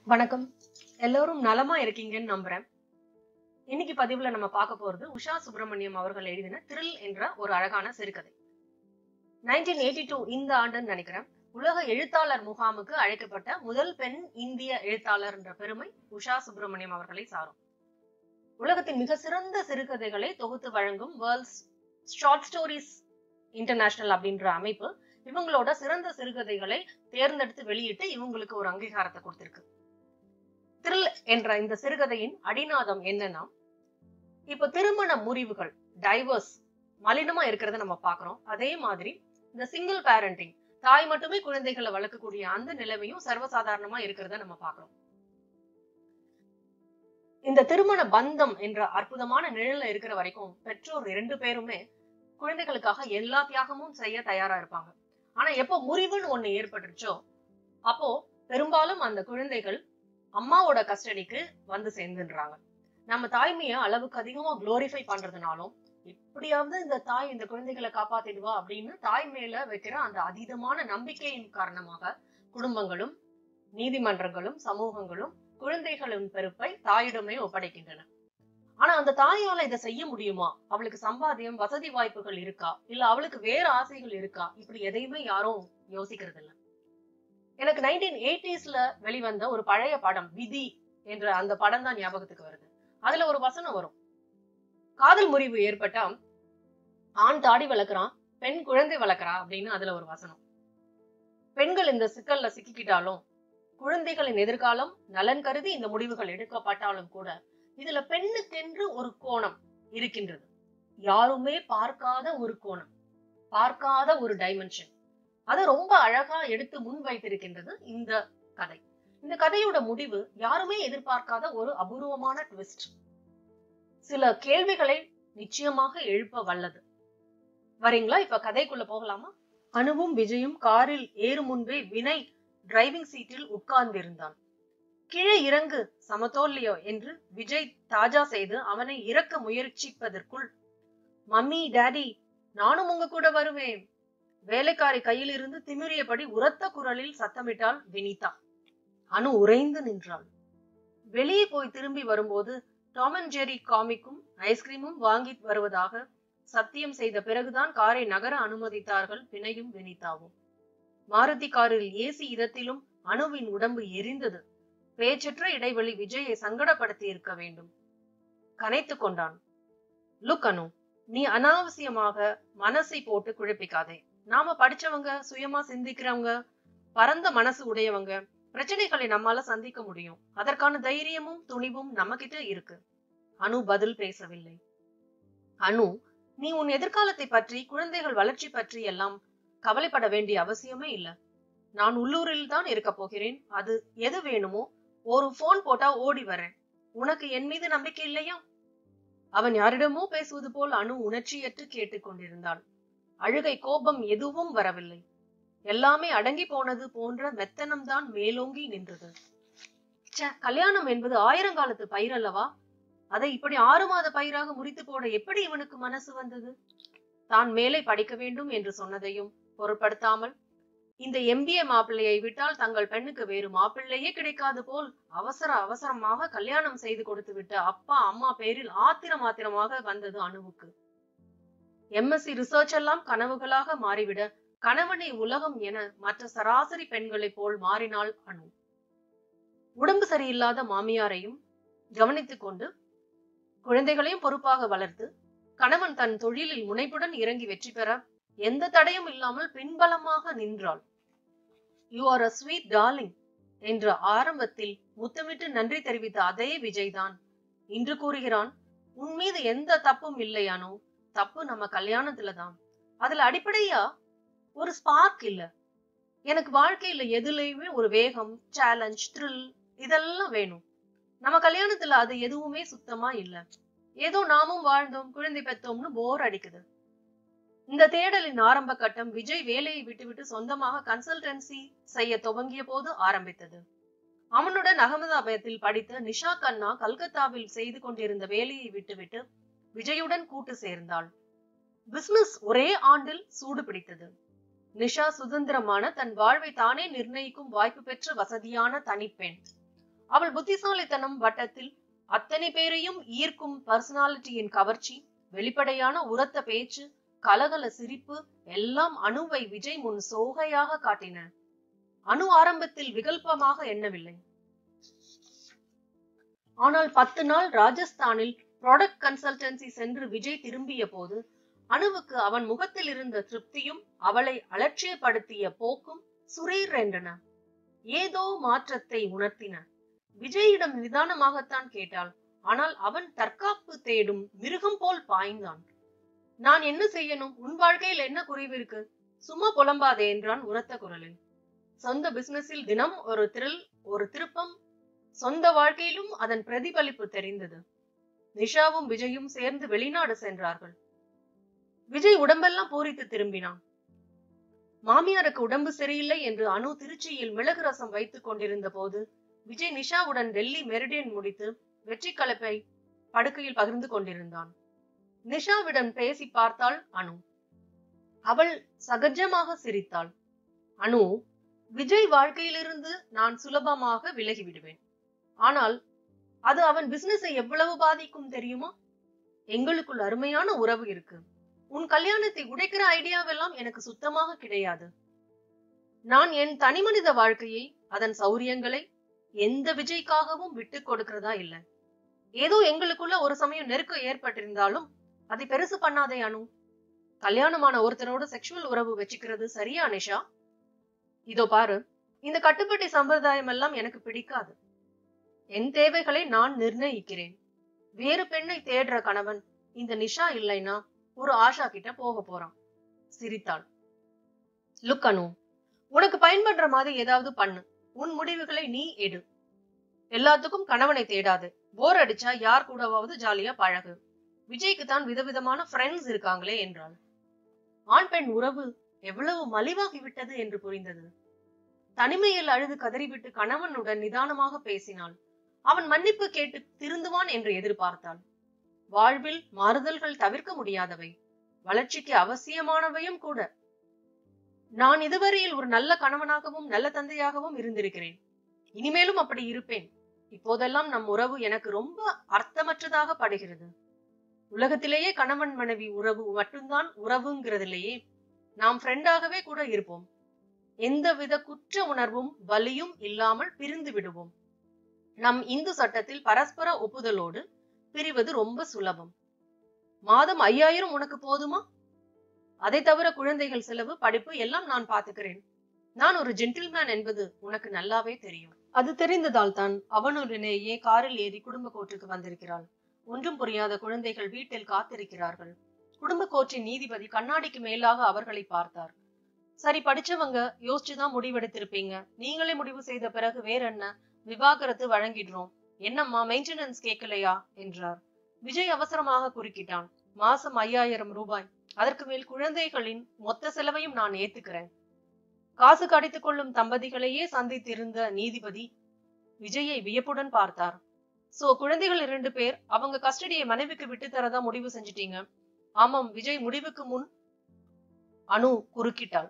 வணக்கம். எல்லோரும் நலமா இருக்கீங்கன்னு நம்புறேன். இன்னைக்கு பதிவுல நம்ம பார்க்க போறது உஷா சுப்பிரமணியம் அவர்கள் எழுதின த்ரில் என்ற ஒரு அழகான சிறுகதை. 1982 இந்த ஆண்டுன்னு நினைக்கிறேன். உலக எழுத்தாளர் முகாமுக்கு அழைக்கப்பட்ட முதல் பெண் இந்திய எழுத்தாளர் என்ற பெருமை உஷா சுப்பிரமணியம் அவர்களை சாரும். உலகத்தின் மிக சிறந்த சிறுகதைகளை தொகுத்து வழங்கும் வேர்ல்ட்ஸ் ஷார்ட் ஸ்டோரிஸ் இன்டர்நேஷனல் அப்படின்ற அமைப்பு இவங்களோட சிறந்த சிறுகதைகளை தேர்ந்தெடுத்து வெளியிட்டு இவங்களுக்கு ஒரு அங்கீகாரத்தை கொடுத்திருக்கு. த்ரில் என்ற இந்த சிறுகதையின் அடிநாதம் என்னன்னா, இப்ப திருமண முறிவுகள், டைவர்ஸ் மலினமா இருக்கிறத நம்ம பாக்குறோம். அதே மாதிரி இந்த சிங்கிள் பேரண்டிங், தாய் மட்டுமே குழந்தைகளை வளர்க்கக்கூடிய அந்த நிலைமையும் சர்வசாதாரணமா இருக்கிறத நம்ம பாக்குறோம். இந்த திருமண பந்தம் என்ற அற்புதமான நிழல்ல இருக்கிற வரைக்கும் பெற்றோர் 2 பேருமே குழந்தைகளுக்காக எல்லா தியாகமும் செய்ய தயாரா இருப்பாங்க. ஆனா எப்போ முறிவுன்னு ஒண்ணு ஏற்பட்டுச்சோ அப்போ பெரும்பாலும் அந்த குழந்தைகள் அம்மாவோட கஸ்டடிக்கு வந்து சேர்ந்துன்றாங்க. நம்ம தாய்மைய அளவுக்கு அதிகமா குளோரிஃபை பண்றதுனாலும் எப்படியாவது இந்த தாய் இந்த குழந்தைகளை காப்பாத்திடுவா அப்படின்னு தாய் மேல வைக்கிற அந்த அதீதமான நம்பிக்கையின் காரணமாக குடும்பங்களும் நீதிமன்றங்களும் சமூகங்களும் குழந்தைகளின் பொறுப்பை தாயிடமே ஒப்படைக்கின்றன. ஆனா அந்த தாயால இதை செய்ய முடியுமா? அவளுக்கு சம்பாத்தியம், வசதி வாய்ப்புகள் இருக்கா? இல்ல அவளுக்கு வேற ஆசைகள் இருக்கா? இப்படி எதையுமே யாரும் யோசிக்கிறது இல்ல. எனக்கு 1980sல வெளிவந்த ஒரு பழைய படம் விதி என்ற அந்த படம் தான் ஞாபகத்துக்கு வருது. அதுல ஒரு வசனம் வரும். காதல் முறிவு ஏற்பட்டா ஆண் தாடி வளர்க்குறான், பெண் குழந்தை வளர்க்குறா அப்படின்னு அதுல ஒரு வசனம். பெண்கள் இந்த சிக்கல்ல சிக்கிக்கிட்டாலும் குழந்தைகளின் எதிர்காலம் நலன் கருதி இந்த முடிவுகள் எடுக்கப்பட்டாலும் கூட இதுல பெண்ணுக்கென்று ஒரு கோணம் இருக்கின்றது. யாருமே பார்க்காத ஒரு கோணம், பார்க்காத ஒரு டைமென்ஷன். அது ரொம்ப அழகா எடுத்து முன் வைத்திருக்கின்றது இந்த கதை. இந்த கதையோட முடிவு யாருமே எதிர்பார்க்காத ஒரு அபூர்வமான ட்விஸ்ட். சில கேள்விகளை நிச்சயமாக எழுப்ப வல்லது. வரீங்களா? இப்ப கதைக்குள்ள போகலாமா? அனுவும் விஜயும் காரில் ஏறும் முன்பே வினய் டிரைவிங் சீட்டில் உட்கார்ந்திருந்தான். கீழே இறங்கு சமத்தோல்லையோ என்று விஜய் தாஜா செய்து அவனை இறக்க முயற்சிப்பதற்குள், மம்மி, டாடி, நானும் உங்க கூட வருவேன். வேலைக்காரி கையில் இருந்து திமிரியபடி உரத்த குரலில் சத்தமிட்டாள் வினிதா. அனு உறைந்து நின்றாள். வெளியே போய் திரும்பி வரும்போது டாம் அண்ட் ஜெர்ரி காமிக்கும் ஐஸ்கிரீமும் வாங்கி வருவதாக சத்தியம் செய்த பிறகுதான் காரை நகர அனுமதித்தார்கள் வினயும் வினிதாவும். மாருதி காரில் ஏசி இதத்திலும் அனுவின் உடம்பு எரிந்தது. பேச்சற்ற இடைவெளி விஜயை சங்கடப்படுத்தி இருக்க வேண்டும். கனைத்து கொண்டான். லுக் அனு, நீ அனாவசியமாக மனசை போட்டு குழப்பிக்காதே. நாம படிச்சவங்க, சுயமா சிந்திக்கிறவங்க, பரந்த மனசு உடையவங்க. பிரச்சனைகளை நம்மால சந்திக்க முடியும். அதற்கான தைரியமும் துணிவும் நம்ம கிட்ட இருக்கு. அனு பதில் பேசவில்லை. அனு, நீ உன் எதிர்காலத்தை பற்றி, குழந்தைகள் வளர்ச்சி பற்றி எல்லாம் கவலைப்பட வேண்டிய அவசியமே இல்ல. நான் உள்ளூரில் தான் இருக்க போகிறேன். அது எது வேணுமோ ஒரு போன் போட்டா ஓடி வரேன். உனக்கு என் மீது நம்பிக்கை இல்லையா? அவன் யாரிடமோ பேசுவது போல் அனு உணர்ச்சியற்று கேட்டுக் கொண்டிருந்தாள். அழுகை, கோபம் எதுவும் வரவில்லை. எல்லாமே அடங்கி போனது போன்ற மெத்தனம்தான் மேலோங்கி நின்றது. கல்யாணம் என்பது 1000 காலத்து பயிர் அல்லவா? அதை இப்படி 6 மாத பயிராக முறித்து போட எப்படி இவனுக்கு மனசு வந்தது? தான் மேலே படிக்க வேண்டும் என்று சொன்னதையும் பொருட்படுத்தாமல், இந்த MBA மாப்பிள்ளையை விட்டால் தங்கள் பெண்ணுக்கு வேறு மாப்பிள்ளையே கிடைக்காது போல் அவசரமாக கல்யாணம் செய்து கொடுத்து விட்ட அப்பா அம்மா பேரில் ஆத்திரமாக வந்தது அனுவுக்கு. MSc ரிசர்ச் எல்லாம் கனவுகளாக மாறிவிட கணவனை உலகம் என மற்ற சராசரி பெண்களை போல் மாறினாள் அனு. உடம்பு சரியில்லாத மாமியாரையும் கவனித்துக் கொண்டு குழந்தைகளையும் பொறுப்பாக வளர்த்து கணவன் தன் தொழிலில் முனைப்புடன் இறங்கி வெற்றி பெற எந்த தடையும் இல்லாமல் பின்பலமாக நின்றாள். You are a sweet darling என்று ஆரம்பத்தில் முத்தமிட்டு நன்றி தெரிவித்த அதே விஜய்தான் இன்று கூறுகிறான், உன் மீது எந்த தப்பும் இல்லையானோ, தப்பு நம்ம கல்யாணத்துலதான். அதுல அடிப்படையா ஒரு ஸ்பார்க் இல்ல. எனக்கு வாழ்க்கையில எதுலயுமே ஒரு வேகம், சேலஞ்ச், த்ரில் இதெல்லாம் வேணும். நம்ம கல்யாணத்துல அது எதுவுமே சுத்தமா இல்ல. ஏதோ நாமும் வாழ்ந்தோம், குழந்தை பெற்றோம்னு போர் அடிக்குது. இந்த தேடலின் ஆரம்ப கட்டம் விஜய் வேலையை விட்டுவிட்டு சொந்தமாக கன்சல்டன்சி செய்ய துவங்கிய போது ஆரம்பித்தது. அவனுடன் அகமதாபாத்தில் படித்த நிஷா கண்ணா கல்கத்தாவில் செய்து கொண்டிருந்த வேலையை விட்டுவிட்டு விஜயுடன் கூட்டு சேர்ந்தாள். பிசினஸ் ஒரே ஆண்டில் சூடு பிடித்தது. நிஷா சுதந்திரமான தன் வாழ்வை தானே நிர்ணயிக்கும் வாய்ப்பு பெற்ற வசதியான தனிப்பெண். அவள் புத்திசாலித்தனம் வட்டத்தில் அத்தனை பேரையும் ஈர்க்கும் பர்சனாலிட்டியின் கவர்ச்சி, வெளிப்படையான உரத்த பேச்சு, கலகல சிரிப்பு எல்லாம் அனுவை விஜய் முன் சோகையாக காட்டின. அனு ஆரம்பத்தில் விகல்பமாக எண்ணவில்லை. ஆனால் 10 நாள் ராஜஸ்தானில் ப்ராடக்ட் கன்சல்டன்சி சென்று விஜய் திரும்பிய போது அனுவுக்கு அவன் முகத்தில் இருந்த திருப்தியும் அவளை அலட்சியப்படுத்திய போக்கும் சுரீர் என்றன. ஏதோ மாற்றத்தை உணர்த்தின. விஜயிடம் நிதானமாகத்தான் கேட்டாள். ஆனால் அவன் தற்காப்பு தேடும் மிருகம் போல் பாய்ந்தான். நான் என்ன செய்யணும்? உன் வாழ்க்கையில் என்ன குறைவு இருக்கு? சும்மா புலம்பாதே என்றான் உரத்த குரலில். சொந்த பிசினஸில் தினம் ஒரு த்ரில், ஒரு திருப்பம். சொந்த வாழ்க்கையிலும் அதன் பிரதிபலிப்பு தெரிந்தது. நிஷாவும் விஜயும் சேர்ந்து வெளிநாடு சென்றார்கள். விஜய் உடம்பெல்லாம் பூரித்து திரும்பினான். மாமியாருக்கு உடம்பு சரியில்லை என்று அனு திருச்சியில் மிளகு ரசம் வைத்துக் கொண்டிருந்த போது விஜய் நிஷாவுடன் டெல்லி மெரிடியன் முடித்து வெற்றி கலப்பை படுக்கையில் பகிர்ந்து கொண்டிருந்தான். நிஷாவிடம் பேசி பார்த்தாள் அனு. அவள் சகஜமாக சிரித்தாள். அனு, விஜய் வாழ்க்கையிலிருந்து நான் சுலபமாக விலகிவிடுவேன். ஆனால் அது அவன் பிசினஸை எவ்வளவு பாதிக்கும் தெரியுமா? எங்களுக்குள் அருமையான உறவு இருக்கு. உன் கல்யாணத்தை உடைக்கிற ஐடியாவெல்லாம் எனக்கு சுத்தமாக கிடையாது. நான் என் தனிமனித வாழ்க்கையை, அதன் சௌரியங்களை எந்த விஜய்க்காகவும் விட்டு கொடுக்கிறதா இல்லை. ஏதோ எங்களுக்குள்ள ஒரு சமயம் நெருக்கம் ஏற்பட்டிருந்தாலும் அதை பெருசு பண்ணாதே அனு. கல்யாணமான ஒருத்தரோட செக்ஷுவல் உறவு வச்சுக்கிறது சரியா நிஷா? இதோ பாரு, இந்த கட்டுப்பட்டி சம்பிரதாயம் எல்லாம் எனக்கு பிடிக்காது. என் தேவைகளை நான் நிர்ணயிக்கிறேன். வேறு பெண்ணை தேடுற கணவன் இந்த நிஷா இல்லைன்னா ஒரு ஆஷா கிட்ட போக போறான். சிரித்தாள். லுக் அனு, உனக்கு பயன்படுற மாதிரி ஏதாவது பண்ணு. உன் முடிவுகளை நீ எடு. எல்லாத்துக்கும் கணவனை தேடாது. போர் அடிச்சா யார் கூடவாவது ஜாலியா பழகு. விஜய்க்கு தான் விதவிதமான ஃப்ரெண்ட்ஸ் இருக்காங்களே என்றாள். ஆண் பெண் உறவு எவ்வளவு மலிவாகி விட்டது என்று புரிந்தது. தனிமையில் அழுது கதறிவிட்டு கணவனுடன் நிதானமாக பேசினாள். அவன் மன்னிப்பு கேட்டு திருந்துவான் என்று எதிர்பார்த்தாள். வாழ்வில் மாறுதல்கள் தவிர்க்க முடியாதவை, வளர்ச்சிக்கு அவசியமானவையும் கூட. நான் இதுவரையில் ஒரு நல்ல கணவனாகவும் நல்ல தந்தையாகவும் இருந்திருக்கிறேன். இனிமேலும் அப்படி இருப்பேன். இப்போதெல்லாம் நம் உறவு எனக்கு ரொம்ப அர்த்தமற்றதாக படுகிறது. உலகத்திலேயே கணவன் மனைவி உறவு மட்டும்தான் உறவுங்கிறதிலேயே நாம் ஃப்ரெண்டாகவே கூட இருப்போம். எந்தவித குற்ற உணர்வும் வலியும் இல்லாமல் பிரிந்து விடுவோம். நம் இந்து சட்டத்தில் பரஸ்பர ஒப்புதலோடு பிரிவது ரொம்ப சுலபம். மாதம் 5000 உனக்கு போதுமா? அதை தவிர குழந்தைகள் செலவு, படிப்பு எல்லாம் நான் பாத்துக்கிறேன். நான் ஒரு ஜென்டில்மேன் என்பது உனக்கு நல்லாவே தெரியும். அது தெரிந்ததால் தான் அவனுடனேயே காரில் ஏறி குடும்ப கோர்ட்டுக்கு வந்திருக்கிறாள். ஒன்றும் புரியாத குழந்தைகள் வீட்டில் காத்திருக்கிறார்கள். குடும்ப கோர்ட்டின் நீதிபதி கண்ணாடிக்கு மேலாக அவர்களை பார்த்தார். சரி, படிச்சவங்க யோசிச்சுதான் முடிவெடுத்திருப்பீங்க. நீங்களே முடிவு செய்த பிறகு வேற என்ன, விவாகரத்து வழங்கிடுறோம். என்னம்மா மெயின்டெனன்ஸ் கேட்கலையா என்றார். விஜய் அவசரமாக குறுக்கிட்டான். மாசம் 5000 ரூபாய். அதற்கு மேல் குழந்தைகளின் மொத்த செலவையும் நான் ஏத்துக்கிறேன். காசு கடித்துக் கொள்ளும் தம்பதிகளையே சந்தித்திருந்த நீதிபதி விஜயை வியப்புடன் பார்த்தார். சோ, குழந்தைகள் 2 பேர், அவங்க கஸ்டடியை மனைவிக்கு விட்டு தரதா முடிவு செஞ்சிட்டீங்க? ஆமாம். விஜய் முடிவுக்கு முன் அனு குறுக்கிட்டாள்.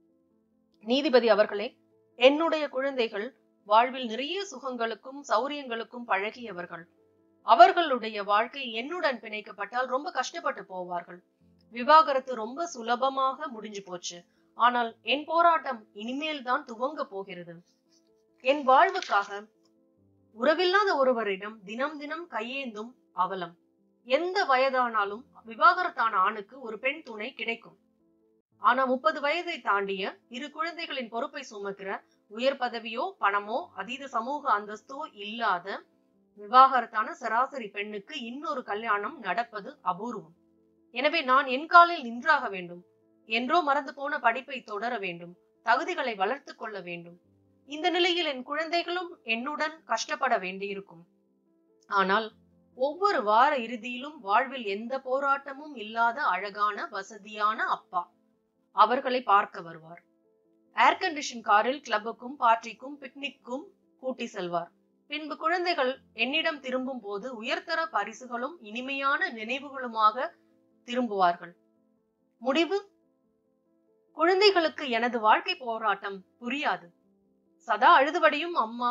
நீதிபதி அவர்களே, என்னுடைய குழந்தைகள் வாழ்வில் நிறைய சுகங்களுக்கும் சௌரியங்களுக்கும் பழகியவர்கள். அவர்களுடைய வாழ்க்கை என்னுடன் பிணைக்கப்பட்டால் ரொம்ப கஷ்டப்பட்டு போவார்கள். விவாகரத்து ரொம்ப சுலபமாக முடிஞ்சு போச்சு. ஆனால் என் போராட்டம் இனிமேல் தான் துவங்க போகிறது. என் வாழ்வுக்காக உறவில்லாத ஒருவரிடம் தினம் தினம் கையேந்தும் அவலம். எந்த வயதானாலும் விவாகரத்தான ஆணுக்கு ஒரு பெண் துணை கிடைக்கும். ஆனா 30 வயதை தாண்டிய 2 குழந்தைகளின் பொறுப்பை சுமக்கிற, உயர் பதவியோ பணமோ அதீத சமூக அந்தஸ்தோ இல்லாத விவாகரத்தான சராசரி பெண்ணுக்கு இன்னொரு கல்யாணம் நடப்பது அபூர்வம். எனவே நான் என் காலில் நின்றாக வேண்டும். என்றோ மறந்து போன படிப்பை தொடர வேண்டும். தகுதிகளை வளர்த்து கொள்ள வேண்டும். இந்த நிலையில் என் குழந்தைகளும் என்னுடன் கஷ்டப்பட வேண்டியிருக்கும். ஆனால் ஒவ்வொரு வார இறுதியிலும் வாழ்வில் எந்த போராட்டமும் இல்லாத அழகான வசதியான அப்பா அவர்களை பார்க்க வருவார். ஏர் கண்டிஷன் காரில் கிளப்புக்கும் பார்ட்டிக்கும் பிக்னிக்கும் கூட்டி செல்வார். பின்பு குழந்தைகள் என்னிடம் திரும்பும் போது உயர்தர பரிசுகளும் இனிமையான நினைவுகளுமாக திரும்புவார்கள். முடிவு, குழந்தைகளுக்கு எனது வாழ்க்கை போராட்டம் புரியாது. சதா அழுதுபடியும் அம்மா,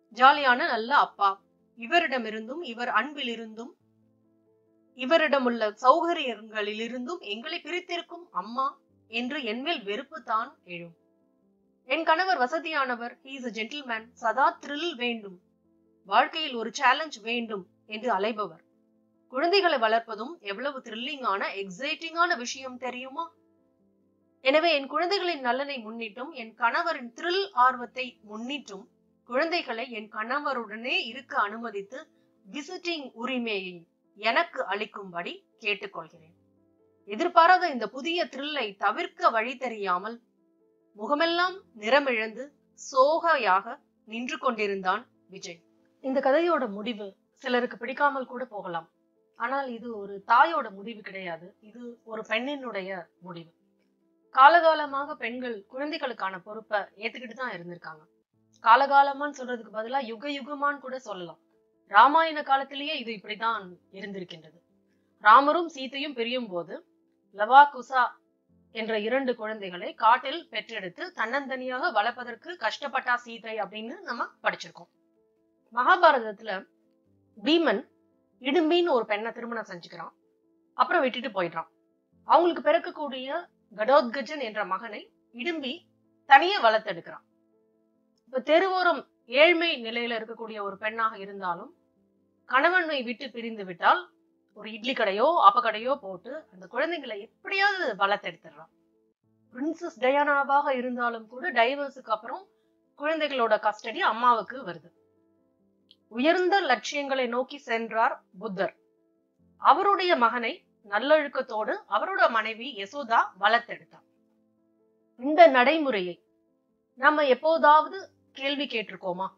ஜாலியான நல்ல அப்பா, இவரிடமிருந்தும் இவர் அன்பிலிருந்தும் இவரிடமுள்ள சௌகரியங்களிலிருந்தும் எங்களை பிரித்திருக்கும் அம்மா என்று என்மேல் வெறுப்பு தான் எழும். என் கணவர் வசதியானவர், he is a gentleman, சதா த்ரில் வேண்டும், வாழ்க்கையில் ஒரு சேலஞ்ச் வேண்டும் என்று அலைபவர். குழந்தைகளை வளர்ப்பதும் எவ்வளவு த்ரில்லிங்கான எக்ஸைட்டிங்கான விஷயம் தெரியுமா? எனவே என் குழந்தைகளின் நலனை முன்னிட்டும் என் கணவரின் த்ரில் ஆர்வத்தை முன்னிட்டும் குழந்தைகளை என் கணவருடனே இருக்க அனுமதித்து விசிட்டிங் உரிமையை எனக்கு அளிக்கும்படி கேட்டுக்கொள்கிறேன். எதிர்பாராத இந்த புதிய த்ரில்லை தவிர்க்க வழி தெரியாமல் முகமெல்லாம் நிறமிழந்து சோகையாக நின்று கொண்டிருந்தான் விஜய். இந்த கதையோட முடிவு சிலருக்கு பிடிக்காமல் கூட போகலாம். ஆனால் இது ஒரு தாயோட முடிவு கிடையாது. இது ஒரு பெண்ணினுடைய முடிவு. காலகாலமாக பெண்கள் குழந்தைகளுக்கான பொறுப்பை ஏத்துக்கிட்டு தான் இருந்திருக்காங்க. காலகாலமான்னு சொல்றதுக்கு பதிலா யுக யுகமான்னு கூட சொல்லலாம். ராமாயண காலத்திலேயே இது இப்படிதான் இருந்திருக்கின்றது. ராமரும் சீத்தையும் பிரியும் போது லவா குசா என்ற 2 குழந்தைகளை காட்டில் பெற்றெடுத்து தன்னந்தனியாக வளர்ப்பதற்கு கஷ்டப்பட்டா சீதை அப்படின்னு நம்ம படிச்சிருக்கோம். மகாபாரதத்துல பீமன் இடும்பின்னு ஒரு பெண்ணை திருமணம் செஞ்சுக்கிறான். அப்புறம் விட்டுட்டு போயிடுறான். அவங்களுக்கு பிறக்கக்கூடிய கடோத்கஜன் என்ற மகனை இடும்பி தனியே வளர்த்தெடுக்கிறான். இப்ப தெருவோரம் ஏழ்மை நிலையில இருக்கக்கூடிய ஒரு பெண்ணாக இருந்தாலும் கணவனை விட்டு பிரிந்து விட்டால் ஒரு இட்லி கடையோ அப்பக்கடையோ போட்டு அந்த குழந்தைங்களை எப்படியாவது வளர்த்தெடுத்துடுறான். பிரின்சஸ் டயானாவாக இருந்தாலும் கூட டைவர்ஸுக்கு அப்புறம் குழந்தைகளோட கஸ்டடி அம்மாவுக்கு வருது. உயர்ந்த லட்சியங்களை நோக்கி சென்றார் புத்தர். அவருடைய மகனை நல்லொழுக்கத்தோடு அவரோட மனைவி யசோதா வளர்த்தெடுத்தார். இந்த நடைமுறையை நம்ம எப்போதாவது கேள்வி கேட்டிருக்கோமா?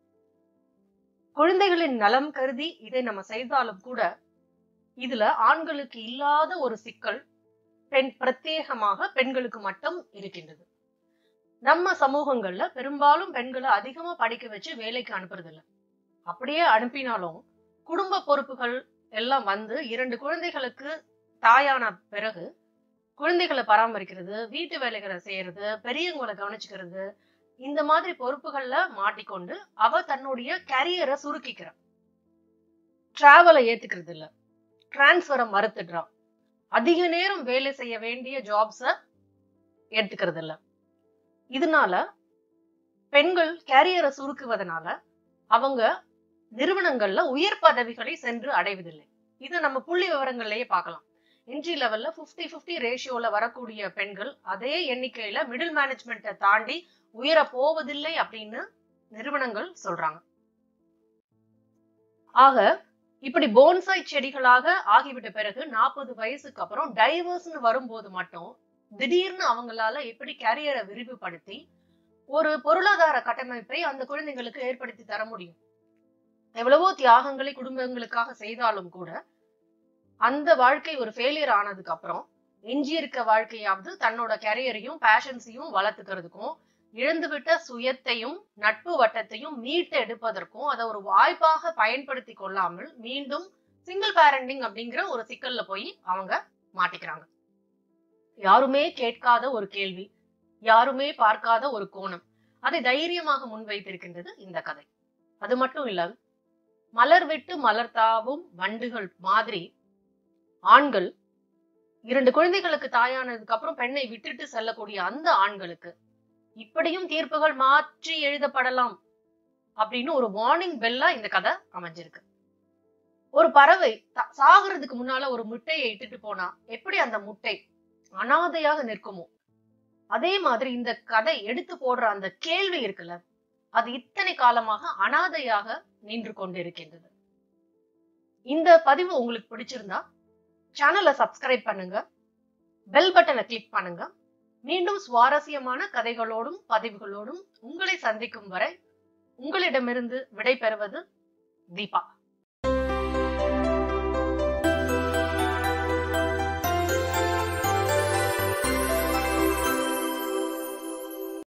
குழந்தைகளின் நலம் கருதி இதை நம்ம செய்தாலும் கூட இதுல ஆண்களுக்கு இல்லாத ஒரு சிக்கல் பிரத்யேகமாக பெண்களுக்கு மட்டும் இருக்கின்றது. நம்ம சமூகங்கள்ல பெரும்பாலும் பெண்களை அதிகமா படிக்க வச்சு வேலைக்கு அனுப்புறது இல்ல. அப்படியே அனுப்பினாலும் குடும்ப பொறுப்புகள் எல்லாம் வந்து 2 குழந்தைகளுக்கு தாயான பிறகு குழந்தைகளை பராமரிக்கிறது, வீட்டு வேலைகளை செய்யறது, பெரியவங்களை கவனிச்சுக்கிறது, இந்த மாதிரி பொறுப்புகள்ல மாட்டிக்கொண்டு அவ தன்னுடைய கரியரை சுருக்கிக்கிறா. டிராவலை ஏத்துக்கிறது இல்ல, டிரான்ஸ்பரை மறுத்துடுறா, அதிக நேரம் வேலை செய்ய வேண்டிய ஜாப்ஸ எடுத்துக்கிறது இல்ல. இதனால பெண்கள் கேரியரை சுருக்குவதனால அவங்க நிறுவனங்கள்ல உயர் பதவிகளை சென்று அடைவதில்லை. இது நம்ம புள்ளி விவரங்கள்லயே பார்க்கலாம். என்ட்ரி லெவல்ல 50-50 ரேஷியோல வரக்கூடிய பெண்கள் அதே எண்ணிக்கையில மிடில் மேனேஜ்மெண்ட்டை தாண்டி உயர போவதில்லை அப்படின்னு நிறுவனங்கள் சொல்றாங்க. ஆக இப்படி போன்சாய் செடிகளாக ஆகிவிட்ட பிறகு 40 வயசுக்கு அப்புறம் டைவர்ஸ்னு வரும்போது மட்டும் திடீர்னு அவங்களால எப்படி கேரியரை விரிவுபடுத்தி ஒரு பொருளாதார கட்டமைப்பை அந்த குழந்தைங்களுக்கு ஏற்படுத்தி தர முடியும்? எவ்வளவோ தியாகங்களை குடும்பங்களுக்காக செய்தாலும் கூட அந்த வாழ்க்கை ஒரு ஃபெயிலியர் ஆனதுக்கு அப்புறம் எஞ்சி இருக்க வாழ்க்கையாவது தன்னோட கேரியரையும் பேஷன்ஸையும் வளர்த்துக்கிறதுக்கும் இழந்துவிட்ட சுயத்தையும் நட்பு வட்டத்தையும் மீட்டு எடுப்பதற்கும் அதை ஒரு வாய்ப்பாக பயன்படுத்தி கொள்ளாமல் மீண்டும் சிங்கிள் பேரண்டிங் அப்படிங்கிற ஒரு சிக்கல்ல போய் அவங்க மாட்டிக்கிறாங்க. யாருமே கேட்காத ஒரு கேள்வி, யாருமே பார்க்காத ஒரு கோணம், அதை தைரியமாக முன்வைத்திருக்கின்றது இந்த கதை. அது மட்டும் இல்ல, மலர் விட்டு மலர்த்தாவும் வண்டுகள் மாதிரி ஆண்கள் 2 குழந்தைகளுக்கு தாயானதுக்கு அப்புறம் பெண்ணை விட்டுட்டு செல்லக்கூடிய அந்த ஆண்களுக்கு இப்படியும் தீர்ப்புகள் மாற்றி எழுதப்படலாம் அப்படின்னு ஒரு வார்னிங் பெல்லா இந்த கதை அமைஞ்சிருக்கு. ஒரு பறவை சாகிறதுக்கு முன்னால ஒரு முட்டையை இட்டுட்டு போனா எப்படி அந்த முட்டை அனாதையாக நிற்குமோ, அதே மாதிரி இந்த கதை எடுத்து போடுற அந்த கேள்வி இருக்குல்ல, அது இத்தனை காலமாக அனாதையாக நின்று கொண்டிருக்கின்றது. இந்த பதிவு உங்களுக்கு பிடிச்சிருந்தா சேனலை சப்ஸ்கிரைப் பண்ணுங்க, பெல் பட்டனை கிளிக் பண்ணுங்க. மீண்டும் சுவாரஸ்யமான கதைகளோடும் பதிவுகளோடும் உங்களை சந்திக்கும் வரை உங்களிடமிருந்து விடை பெறுவது தீபா.